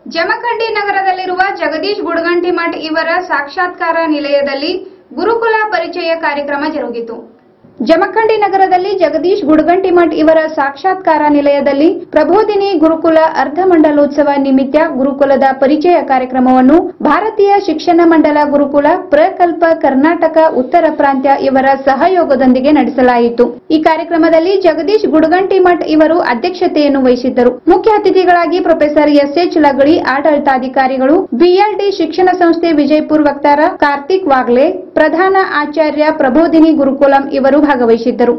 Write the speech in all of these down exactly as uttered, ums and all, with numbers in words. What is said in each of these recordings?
ಜಮಖಂಡಿ ನಗರದಲ್ಲಿರುವ ಜಗದೀಶ್ ಗುಡಗಂಟಿ ಮಠ ಇವರ ಸಾಕ್ಷಾತ್ಕಾರ ನಿಲಯದಲ್ಲಿ ಗುರುಕುಲ ಪರಿಚಯ ಕಾರ್ಯಕ್ರಮ ಜರುಗಿತು. ಜಮಖಂಡಿ ನಗರದಲ್ಲಿ ಜಗದೀಶ್ ಗುಡಗಂಟಿ ಮಠ ಇವರ ಸಾಕ್ಷಾತ್ಕಾರ ನಿಲಯದಲ್ಲಿ ಪ್ರಬೋಧಿನಿ ಗುರುಕುಲ ಅರ್ಧ ಮಂಡಲೋತ್ಸವ ನಿಮಿತ್ತ ಗುರುಕುಲದ ಪರಿಚಯ ಕಾರ್ಯಕ್ರಮವನ್ನು ಭಾರತೀಯ ಶಿಕ್ಷಣ ಮಂಡಲ ಗುರುಕುಲ ಪ್ರಕಲ್ಪ ಕರ್ನಾಟಕ ಉತ್ತರ ಪ್ರಾಂತ್ಯ ಇವರ ಸಹಯೋಗದೊಂದಿಗೆ ನಡೆಸಲಾಯಿತು. ಈ ಕಾರ್ಯಕ್ರಮದಲ್ಲಿ ಜಗದೀಶ್ ಗುಡಗಂಟಿ ಮಠ ಇವರು ಅಧ್ಯಕ್ಷತೆಯನ್ನು ವಹಿಸಿದ್ದರು. ಮುಖ್ಯ ಅತಿಥಿಗಳಾಗಿ ಪ್ರೊಫೆಸರ್ ಎಸ್ ಎಚ್ ಲಗಳಿ ಆಡಳಿತಾಧಿಕಾರಿಗಳು, ಬಿಎಲ್ಡಿ ಶಿಕ್ಷಣ ಸಂಸ್ಥೆ ವಿಜಯಪುರ ವಕ್ತಾರ ಕಾರ್ತಿಕ್ ವಾಗ್ಲೆ, ಪ್ರಧಾನ ಆಚಾರ್ಯ ಪ್ರಬೋಧಿನಿ ಗುರುಕುಲಂ ಇವರು ಭಾಗವಹಿಸಿದ್ದರು.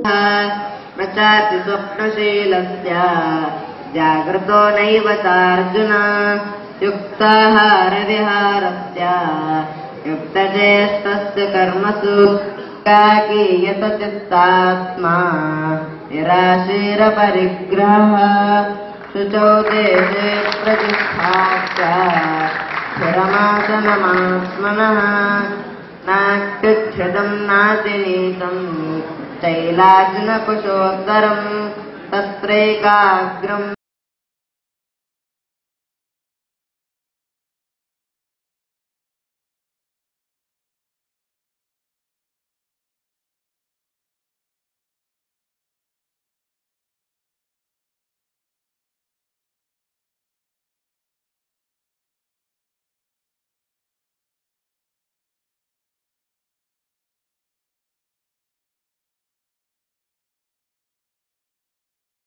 ಜಾಗೃತೋ ನೈವ ಅರ್ಜುನ ಯುಕ್ತಾಹಾರ ವಿಹಾರಸ್ಯ ಯುಕ್ತಚೇಷ್ಟಸ್ಯ ಕರ್ಮಸು ಕಾಕೀಯತ ಚಿತ್ತಾತ್ಮಾ ನಿರಾಶೀರ ಪರಿಗ್ರಹ ಶುಚೌ ದೇಶೇ ಪ್ರತಿಷ್ಠಾಶ್ಚ ಸ್ಥಿರಮಾಸನಮಾತ್ಮನಃ ನಾತ್ಯುಚ್ಛದಂ ನಾತಿನೀತಂ ತೈಲಾಗ್ನ ಕುಶೋತ್ತರಂ ತತ್ರೈಕಾಗ್ರಂ